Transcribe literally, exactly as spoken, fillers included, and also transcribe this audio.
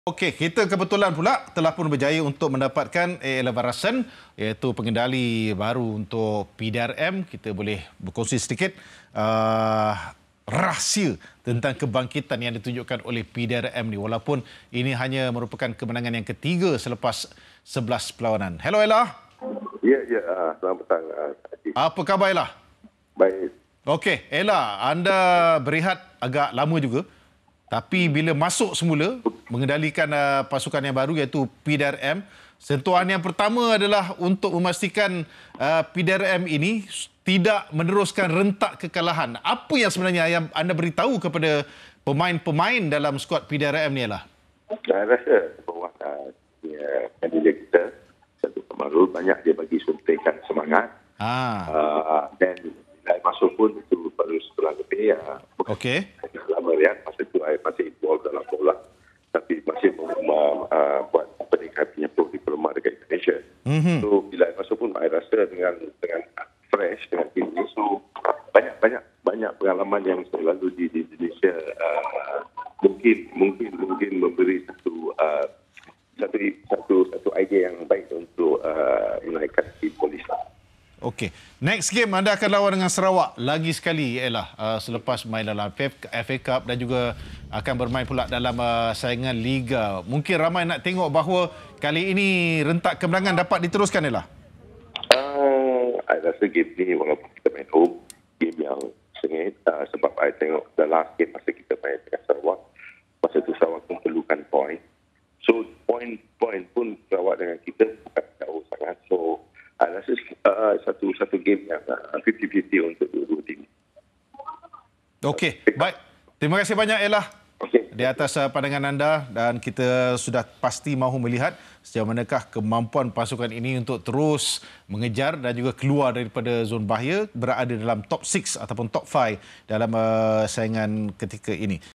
Okey, kita kebetulan pula telah pun berjaya untuk mendapatkan A. Elvarasan, iaitu pengendali baru untuk P D R M. Kita boleh berkongsi sedikit uh, rahsia tentang kebangkitan yang ditunjukkan oleh P D R M ni, walaupun ini hanya merupakan kemenangan yang ketiga selepas sebelas perlawanan. Hello Ella. Ya, ya. Uh, selamat petang. Uh, Apa khabar Ella? Baik. Okey, Ella, anda berehat agak lama juga. Tapi bila masuk semula, mengendalikan uh, pasukan yang baru iaitu P D R M, sentuhan yang pertama adalah untuk memastikan uh, P D R M ini tidak meneruskan rentak kekalahan. Apa yang sebenarnya yang anda beritahu kepada pemain-pemain dalam skuad P D R M ni lah? Saya rasa bahawa uh, ya, kandidat kita, Satu Kamarul, banyak dia bagi suntikan semangat. Ah. Uh, dan bila masuk pun itu baru setelah lebih. Uh, Okey. Lama lihat masa itu saya masih involved dalam bola. Tapi masih uh, buat peningkatan punya diploma dekat Indonesia. Mm-hmm. So bila saya masuk pun saya rasa dengan dengan fresh, dengan tim ini, so banyak banyak banyak pengalaman yang saya lalui di, di Indonesia. Uh, mungkin mungkin mungkin memberi satu uh, satu satu satu idea yang baik untuk uh, menaikkan tim polis. Okey. Next game anda akan lawan dengan Sarawak lagi sekali ialah uh, selepas main dalam F A Cup dan juga akan bermain pula dalam uh, saingan Liga. Mungkin ramai nak tengok bahawa kali ini rentak kemenangan dapat diteruskan ialah. Uh, saya rasa game ni walaupun kita main home, game yang sengit uh, sebab saya tengok the last game masa kita main dengan Sarawak, masa tu Sarawak pun perlukan point. So point-point pun Sarawak dengan kita bukan jauh sangat. So saya rasa uh, satu satu game yang uh, fifty fifty untuk dua-dua tim. Okey, baik. Terima kasih banyak Ella. Okay. Di atas uh, pandangan anda, dan kita sudah pasti mahu melihat sejauh manakah kemampuan pasukan ini untuk terus mengejar dan juga keluar daripada zon bahaya, berada dalam top enam ataupun top lima dalam uh, saingan ketika ini.